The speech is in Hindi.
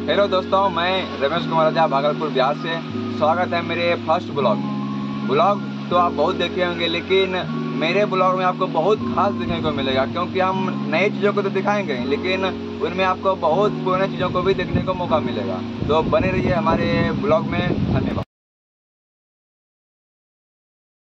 हेलो दोस्तों, मैं रमेश कुमार राजा भागलपुर बिहार से। स्वागत है मेरे फर्स्ट ब्लॉग में। ब्लॉग तो आप बहुत देखे होंगे, लेकिन मेरे ब्लॉग में आपको बहुत खास देखने को मिलेगा, क्योंकि हम नई चीज़ों को तो दिखाएंगे, लेकिन उनमें आपको बहुत पुरानी चीज़ों को भी देखने को मौका मिलेगा। तो बने रहिए हमारे ब्लॉग में। धन्यवाद।